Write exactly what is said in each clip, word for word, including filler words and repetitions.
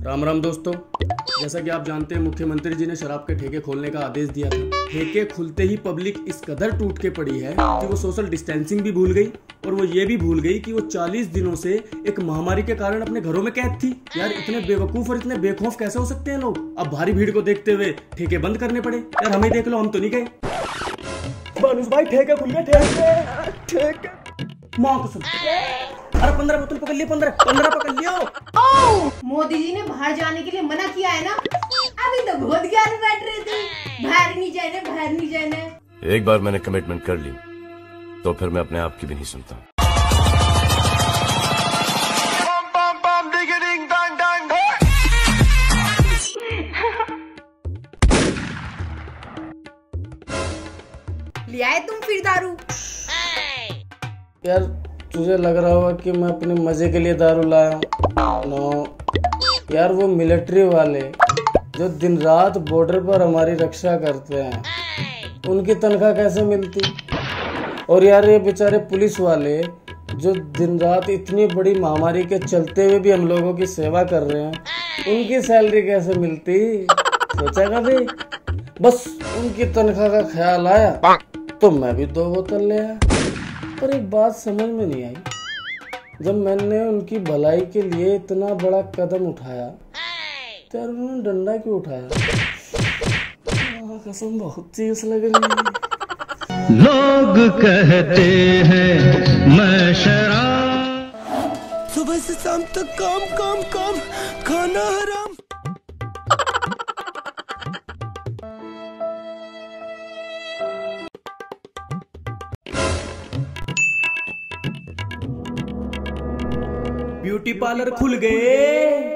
राम राम दोस्तों, जैसा कि आप जानते हैं मुख्यमंत्री जी ने शराब के ठेके खोलने का आदेश दिया था। ठेके खुलते ही पब्लिक इस कदर टूट के पड़ी है कि वो सोशल डिस्टेंसिंग भी भूल गई और वो ये भी भूल गई कि वो चालीस दिनों से एक महामारी के कारण अपने घरों में कैद थी। यार इतने बेवकूफ और इतने बेखौफ कैसे हो सकते हैं लोग। अब भारी भीड़ को देखते हुए ठेके बंद करने पड़े। यार हमें देख लो, हम तो नहीं गए। बानुस भाई ठेके खुल गए, ठेके ठेके मां कसम। अरे पंद्रह बोतल पकड़ लिए, पंद्रह पंद्रह पकड़ लियो। ओ, मोदी जी ने बाहर जाने के लिए मना किया है ना। अभी तो बहुत ज्ञान बैठ रहे थे, बाहर नहीं जाने बाहर नहीं जाने। एक बार मैंने कमिटमेंट कर ली तो फिर मैं अपने आप की भी नहीं सुनता। लिया है तुम फिर दारू? यार तुझे लग रहा होगा कि मैं अपने मजे के लिए दारू लाया हूँ। नो यार, वो मिलिट्री वाले जो दिन रात बॉर्डर पर हमारी रक्षा करते हैं, उनकी तनख्वाह कैसे मिलती? और यार ये बेचारे पुलिस वाले जो दिन रात इतनी बड़ी महामारी के चलते हुए भी हम लोगों की सेवा कर रहे हैं, उनकी सैलरी कैसे मिलती? सोचा कभी? बस उनकी तनख्वाह का ख्याल आया तो मैं भी दो बोतल ले आया। पर एक बात समझ में नहीं आई, जब मैंने उनकी भलाई के लिए इतना बड़ा कदम उठाया तो यार उन्होंने डंडा क्यों उठाया? कसम बहुत चीज लग रही है। लोग कहते हैं मैं शराब, सुबह से शाम तक काम काम काम, खाना हराम। ब्यूटी पार्लर खुल गए।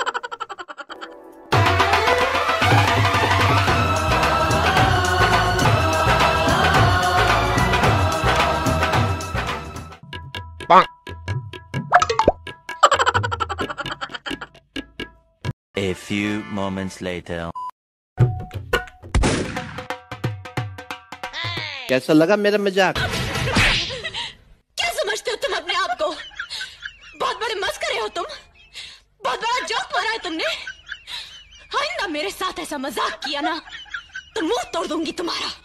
A few moments later. कैसा लगा मेरा मजाक? क्या समझते हो तुम अपने आप को? बहुत बड़े मस्करे हो तुम, बहुत बड़ा जोक मारा है तुमने। आइंदा मेरे साथ ऐसा मजाक किया ना तो मुंह तोड़ दूंगी तुम्हारा।